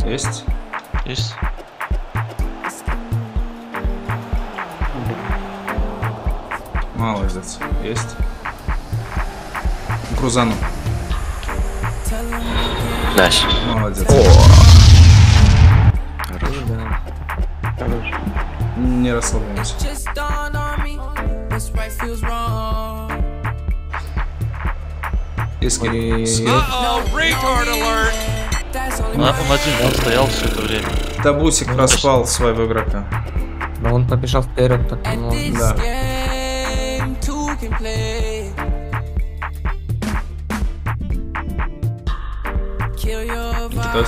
Есть? Есть. Молодец. Есть. Крузану. Найс. Молодец. Хорош. Не расслабляемся. Иски. Он один стоял все это время. Табусик распал своего игрока. Но он побежал вперед, так ну, Да. Никитос.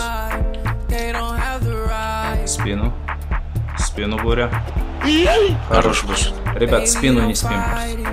Спину. Спину, Буря. Хорош босс. Ребят, спину не спим.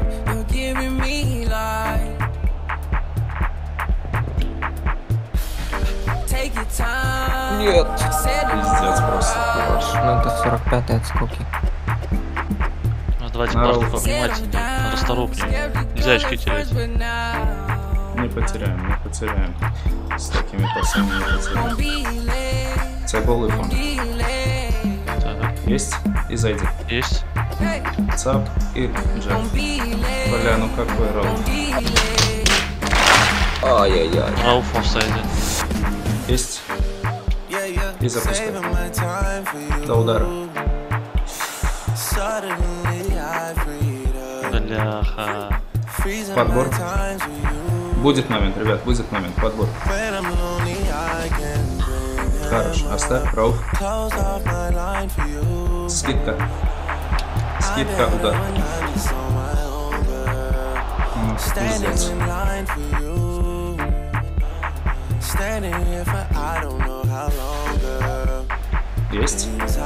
Нет. Пиздец просто. Ну это 45-й отскоки. Ну, давайте Народ. просто повнимательнее, расторопнее. Нельзя очки терять. Не потеряем, не потеряем. С такими пасами не потеряем. Це голый фон. Так, Есть? И зайди. есть. Цап и джек. Бля, ну какой раунд. Ай-яй-яй. Рауф в офсайде. Есть. И запускай. До удара. Бляха. Подбор. Будет момент, ребят, будет момент. Подбор. Хорош. Оставь. Рауф. Скидка. Скидка. Удар. Пиздец. Есть?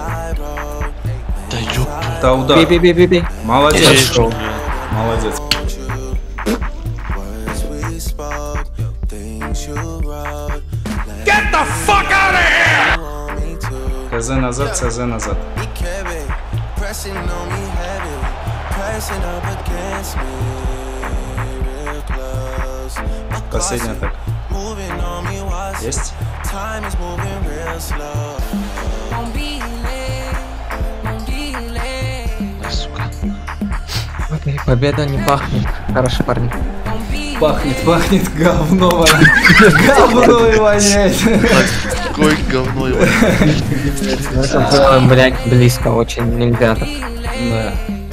Да ёп. Да, удар. Бей. Молодец. Есть, блин. Молодец. Get the fuck out of here! КЗ назад, ЦЗ назад. Последний атак. Есть? Ай, сука. Окей, победа не пахнет. Хорошо, парни. Пахнет говно. Говно и воняет. Какой говно его. Блять, близко очень, нельзя так. Да.